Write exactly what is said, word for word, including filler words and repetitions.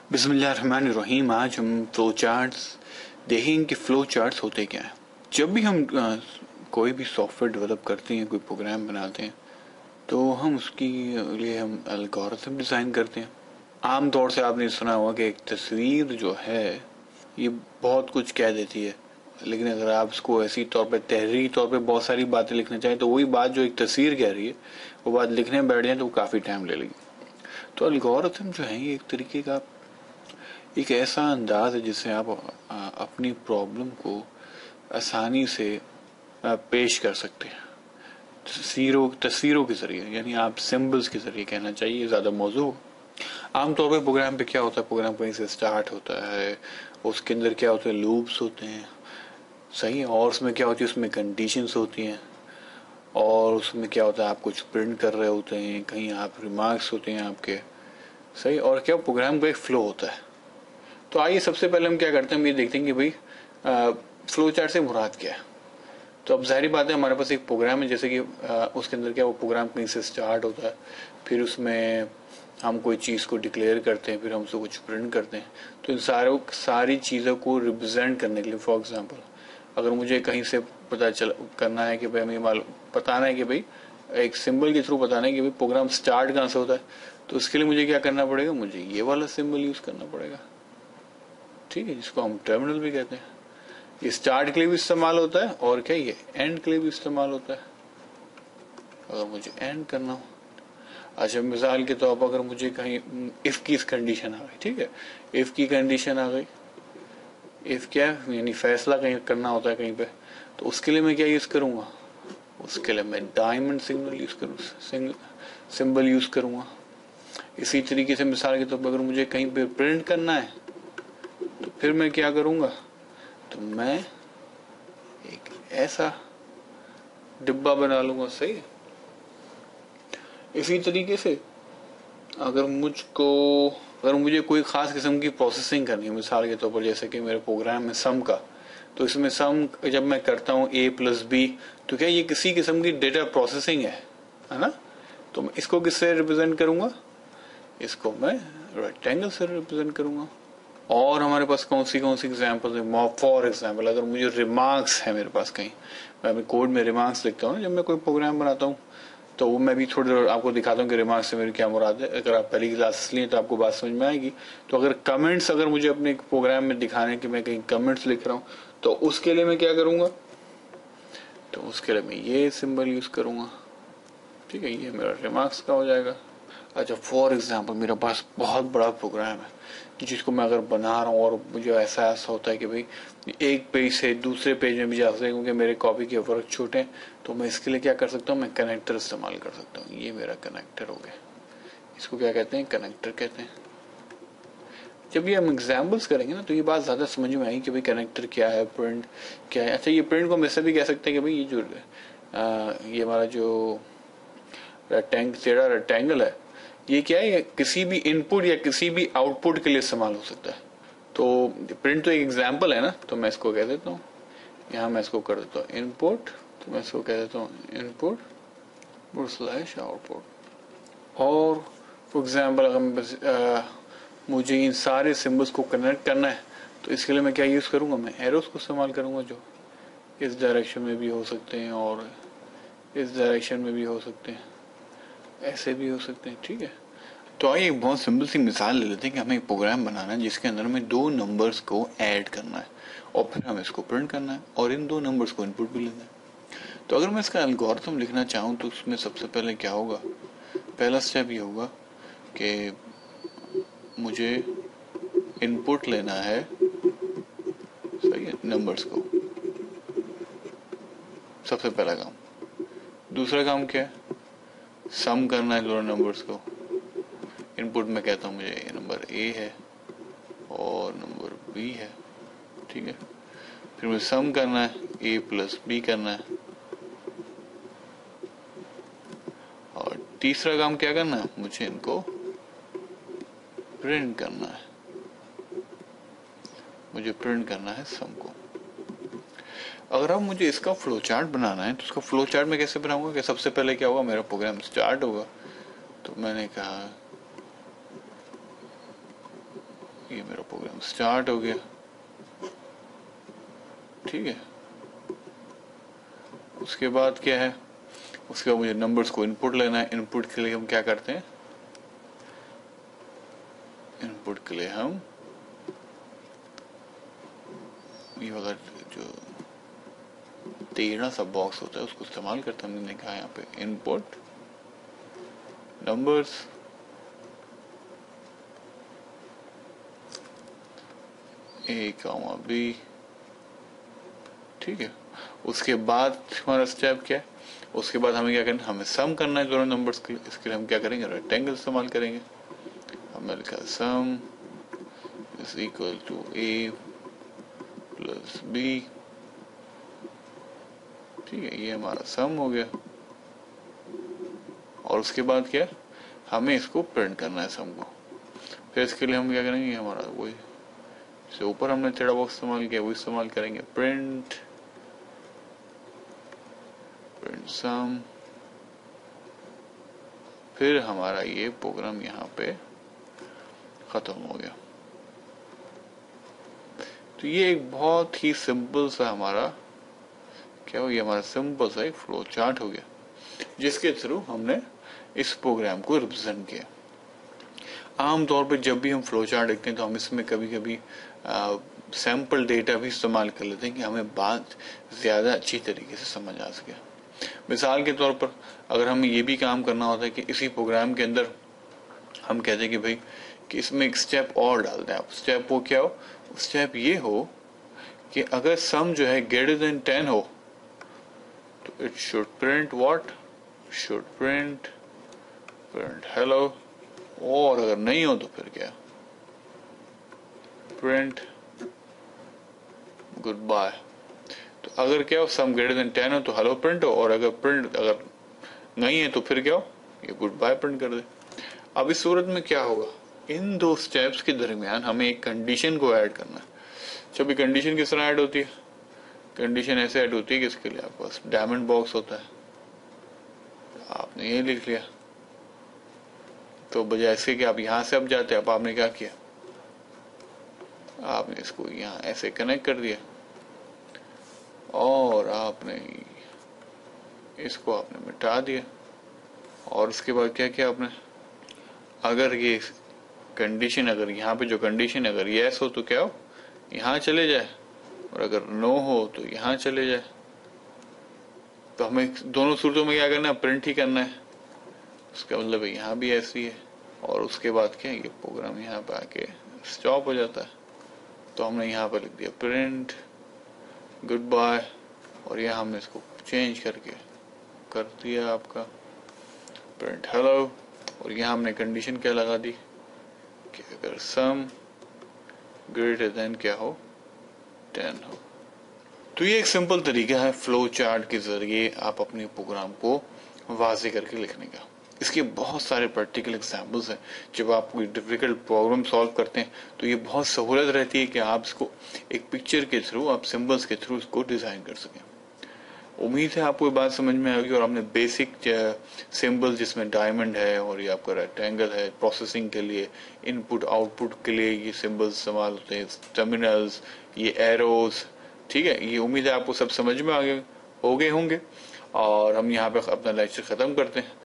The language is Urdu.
بسم اللہ الرحمن الرحیم. آج ہم فلو چارٹس دیکھیں کہ فلو چارٹس ہوتے کیا ہیں. جب بھی ہم کوئی بھی سافٹ ویئر ڈیولپ کرتے ہیں, کوئی پروگرام بناتے ہیں, تو ہم اس کی لیے ہم الگورتھم ڈیزائن کرتے ہیں. عام طور سے آپ نے سنا ہوا کہ ایک تصویر جو ہے یہ بہت کچھ کہہ دیتی ہے, لیکن اگر آپ اس کو ایسی طور پہ تحریری طور پہ بہت ساری باتیں لکھنا چاہیں تو وہی بات جو ایک تصویر کہہ رہی ہے وہ بات لکھنے میں بیٹھ جائیں تو وہ کافی ٹائم لے لے گی. تو الگورتھم جو ہے یہ ایک طریقے کا ایک ایسا انداز ہے جس سے آپ اپنی پرابلم کو آسانی سے پیش کر سکتے ہیں تصویروں تصویروں کے ذریعے, یعنی آپ سمبلز کے ذریعے کہنا چاہیے زیادہ موضوع. عام طور پہ پروگرام پہ کیا ہوتا ہے, پروگرام کہیں سے سٹارٹ ہوتا ہے, اس کے اندر کیا ہوتا ہے لوپس ہوتے ہیں, صحیح ہے, اور اس میں کیا ہوتی ہے اس میں کنڈیشنز ہوتی ہیں, اور اس میں کیا ہوتا ہے آپ کچھ پرنٹ کر رہے ہوتے ہیں, کہیں آپ ریمارکس ہوتے ہیں آپ کے, صحیح, اور کیا پروگرام کا ایک فلو ہوتا ہے. تو آئیے سب سے پہلے ہم کیا کرتے ہیں, ہم یہ دیکھتے ہیں کہ بھائی فلو چارٹ سے مراد کیا ہے. تو اب ظاہری بات ہے ہمارے پاس ایک پروگرام ہے, جیسے کہ اس کے اندر کیا وہ پروگرام کہیں سے سٹارٹ ہوتا ہے, پھر اس میں ہم کوئی چیز کو ڈکلیئر کرتے ہیں, پھر ہم اسے کچھ پرنٹ کرتے ہیں. تو ان ساروں ساری چیزوں کو ریپرزینٹ کرنے کے لیے, فار ایگزامپل اگر مجھے کہیں سے پتا چل کرنا ہے کہ بھائی ہمیں معلوم بتانا ہے کہ بھائی ایک سمبل کے تھرو بتانا ہے کہ بھائی پروگرام سٹارٹ کہاں سے ہوتا ہے, تو اس کے لیے مجھے کیا کرنا پڑے گا, مجھے یہ والا سمبل یوز کرنا پڑے گا, ٹھیک ہے, جس کو ہم ٹرمینل بھی کہتے ہیں. یہ اسٹارٹ کے لیے بھی استعمال ہوتا ہے اور کیا یہ اینڈ کے لیے بھی استعمال ہوتا ہے اگر مجھے اینڈ کرنا ہو. اچھا, مثال کے طور پر اگر مجھے کہیں اف کی کنڈیشن آ گئی, ٹھیک ہے, اف کی کنڈیشن آ گئی, اف کیا یعنی فیصلہ کہیں کرنا ہوتا ہے کہیں پہ, تو اس کے لیے میں کیا یوز کروں گا, اس کے لیے میں ڈائمنڈ سگنل یوز کروں سمبل یوز کروں گا. اسی طریقے سے مثال کے طور پر اگر مجھے کہیں پہ پرنٹ کرنا ہے تو پھر میں کیا کروں گا, تو میں ایک ایسا ڈبہ بنا لوں گا, صحیح. اسی طریقے سے اگر مجھ کو اگر مجھے کوئی خاص قسم کی پروسیسنگ کرنی ہے, مثال کے طور پر جیسے کہ میرے پروگرام میں سم کا, تو اس میں سم جب میں کرتا ہوں اے پلس بی, تو کیا یہ کسی قسم کی ڈیٹا پروسیسنگ ہے نا, تو میں اس کو کس سے ریپرزینٹ کروں گا, اس کو میں ریکٹینگل سے ریپرزینٹ کروں گا. اور ہمارے پاس کون سی کون سی ایگزامپل ہے, فار ایگزامپل اگر مجھے ریمارکس ہے میرے پاس, کہیں میں اپنے کوڈ میں ریمارکس لکھتا ہوں جب میں کوئی پروگرام بناتا ہوں, تو وہ میں بھی تھوڑی دیر آپ کو دکھاتا ہوں کہ ریمارکس سے میری کیا مراد ہے. اگر آپ پہلی کلاسز لیں تو آپ کو بات سمجھ میں آئے گی. تو اگر کمنٹس اگر مجھے اپنے پروگرام میں دکھانے کہ میں کہیں کمنٹس لکھ رہا ہوں, تو اس کے لیے میں کیا کروں گا, تو اس کے لیے میں یہ سمبل یوز کروں گا, ٹھیک ہے, یہ میرا ریمارکس کا ہو جائے گا. اچھا, فار ایگزامپل میرے پاس بہت بڑا پروگرام ہے جس کو میں اگر بنا رہا ہوں اور مجھے احساس ہوتا ہے کہ بھائی ایک پیج سے دوسرے پیج میں بھی جا سکتے ہیں کیونکہ میرے کاپی کے ورک چھوٹے ہیں, تو میں اس کے لیے کیا کر سکتا ہوں, میں کنیکٹر استعمال کر سکتا ہوں. یہ میرا کنیکٹر ہو گیا, اس کو کیا کہتے ہیں, کنیکٹر کہتے ہیں. جب یہ ہم ایگزامپلس کریں گے نا تو یہ بات زیادہ سمجھ میں آئی کہ بھائی کنیکٹر کیا ہے, پرنٹ کیا ہے. اچھا, یہ پرنٹ کو ہم ایسے بھی کہہ سکتے ہیں کہ بھائی یہ جو یہ ہمارا جو ریکٹینگل ریکٹینگل ہے یہ کیا ہے, کسی بھی ان پٹ یا کسی بھی آؤٹ پٹ کے لیے استعمال ہو سکتا ہے. تو پرنٹ تو ایک ایگزامپل ہے نا, تو میں اس کو کہہ دیتا ہوں, یہاں میں اس کو کر دیتا ہوں ان پٹ, تو میں اس کو کہہ دیتا ہوں ان پٹ سلیش آؤٹ پٹ. اور فار ایگزامپل اگر مجھے ان سارے سمبلس کو کنیکٹ کرنا ہے تو اس کے لیے میں کیا یوز کروں گا, میں ایروز کو استعمال کروں گا جو اس ڈائریکشن میں بھی ہو سکتے ہیں اور اس ڈائریکشن میں بھی ہو سکتے ہیں, ایسے بھی ہو سکتے ہیں, ٹھیک ہے. تو آئیے ایک بہت سمپل سی مثال لے لیتے ہیں کہ ہمیں ایک پروگرام بنانا ہے جس کے اندر ہمیں دو نمبرز کو ایڈ کرنا ہے اور پھر ہمیں اس کو پرنٹ کرنا ہے اور ان دو نمبرز کو ان پٹ بھی لینا ہے. تو اگر میں اس کا الگورتھم لکھنا چاہوں تو اس میں سب سے پہلے کیا ہوگا, پہلا اسٹیپ یہ ہوگا کہ مجھے ان پٹ لینا ہے, صحیح ہے, نمبرز کو, سب سے پہلا کام. دوسرا کام کیا ہے, سم کرنا ہے دونوں نمبرز کو. ان پٹ میں کہتا ہوں مجھے یہ نمبر اے ہے اور نمبر بی ہے, ٹھیک ہے. پھر مجھے سم کرنا ہے, اے پلس بی کرنا ہے. اور تیسرا کام کیا کرنا ہے, مجھے ان کو پرنٹ کرنا ہے, مجھے پرنٹ کرنا ہے سم کو. اگر اب مجھے اس کا فلو چارٹ بنانا ہے تو اس کا فلو چارٹ میں کیسے بناؤں گا, کہ سب سے پہلے کیا ہوگا, میرا پروگرام سٹارٹ ہوگا, تو میں نے کہا یہ میرا پروگرام سٹارٹ ہو گیا. ٹھیک ہے, اس کے بعد کیا ہے, اس کے بعد مجھے نمبرز کو ان پٹ لینا ہے. ان پٹ کے لیے ہم کیا کرتے ہیں, ان پٹ کے لیے ہم یہ والا جو تیرہ سا باکس ہوتا ہے اس کو استعمال کرتے ہیں. ہم نے کہا یہاں پہ input numbers A comma B. ٹھیک ہے, اس کے بعد ہمارا اسٹیپ کیا ہے, اس کے بعد ہمیں کیا کرنا ہے, ہمیں سم کرنا ہے دونوں نمبرز کے. اس کے لیے ہم کیا کریں گے, ریکٹینگل استعمال کریں گے. ہم نے لکھا sum is equal to A plus B. ٹھیک ہے, یہ ہمارا سم ہو گیا. اور اس کے بعد کیا, ہمیں اس کو پرنٹ کرنا ہے سم کو. پھر اس کے لیے ہم کیا کریں گے, ہمارا وہی سے اوپر ہم نے تھیڑا باکس استعمال کیا وہ استعمال کریں گے, پرنٹ پرنٹ سم. پھر ہمارا یہ پروگرام یہاں پہ ختم ہو گیا. تو یہ ایک بہت ہی سمپل سا ہمارا کیا ہو, یہ ہمارا سمپل سا ایک فلو چارٹ ہو گیا جس کے تھرو ہم نے اس پروگرام کو ریپرزینٹ کیا. عام طور پہ جب بھی ہم فلو چارٹ دیکھتے ہیں تو ہم اس میں کبھی کبھی سیمپل ڈیٹا بھی استعمال کر لیتے ہیں کہ ہمیں بات زیادہ اچھی طریقے سے سمجھ آ سکے. مثال کے طور پر اگر ہمیں یہ بھی کام کرنا ہوتا ہے کہ اسی پروگرام کے اندر ہم کہتے ہیں کہ بھائی کہ اس میں ایک سٹیپ اور ڈال دیں آپ. سٹیپ وہ کیا ہو, سٹیپ یہ ہو کہ اگر سم جو ہے گریٹر دین ٹین ہو تو it should print what, should print print hello. اور اگر نہیں ہو تو پھر کیا, پرنٹ گڈ بائے. تو اگر کیا ہو, سم گریٹر دین ٹین ہو تو ہیلو پرنٹ ہو, اور اگر پرنٹ اگر نہیں ہے تو پھر کیا ہو, یہ گڈ بائے پرنٹ کر دے. اب اس صورت میں کیا ہوگا, ان دو سٹیپس کے درمیان ہمیں ایک کنڈیشن کو ایڈ کرنا ہے. جب یہ کنڈیشن کس طرح ایڈ ہوتی ہے, کنڈیشن ایسے ایڈ ہوتی ہے کہ اس کے لیے آپ کے پاس ڈائمنڈ باکس ہوتا ہے. آپ نے یہ لکھ لیا تو بجائے ایسے کہ آپ یہاں سے اب جاتے, اب آپ نے کیا کیا, آپ نے اس کو یہاں ایسے کنیکٹ کر دیا اور آپ نے اس کو آپ نے مٹا دیا. اور اس کے بعد کیا کیا آپ نے, اگر یہ کنڈیشن اگر یہاں پہ جو کنڈیشن اگر یس ہو تو کیا ہو, یہاں چلے جائے, اور اگر نو ہو تو یہاں چلے جائے. تو ہمیں دونوں صورتوں میں کیا کرنا ہے, پرنٹ ہی کرنا ہے. اس کا مطلب یہاں بھی ایسی ہے, اور اس کے بعد کیا, یہ پروگرام یہاں پہ آ کے اسٹاپ ہو جاتا ہے. تو ہم نے یہاں پہ لکھ دیا پرنٹ گڈ بائے, اور یہاں ہم نے اس کو چینج کر کے کر دیا آپ کا پرنٹ ہیلو. اور یہاں ہم نے کنڈیشن کیا لگا دی کہ اگر سم گریٹر دین کیا ہو, ٹین ہو. تو یہ ایک سمپل طریقہ ہے فلو چارٹ کے ذریعے آپ اپنے پروگرام کو واضح کر کے لکھنے کا. اس کے بہت سارے پریکٹیکل ایگزامپلس ہیں. جب آپ کوئی ڈیفیکلٹ پرابلم سالو کرتے ہیں تو یہ بہت سہولت رہتی ہے کہ آپ اس کو ایک پکچر کے تھرو, آپ سمبلس کے تھرو اس کو ڈیزائن کر سکیں. امید ہے آپ کو یہ بات سمجھ میں آئے گی. اور ہم نے بیسک سمبل جس میں ڈائمنڈ ہے اور یہ آپ کا ریکٹینگل ہے, پروسیسنگ کے لیے ان پٹ آؤٹ پٹ کے لیے یہ سمبل استعمال ہوتے ہیں, ٹرمینلز, یہ ایروز. ٹھیک ہے, یہ امید ہے آپ کو سب سمجھ میں آگے ہو گئے ہوں گے. اور ہم یہاں پہ اپنا لیکچر ختم کرتے ہیں.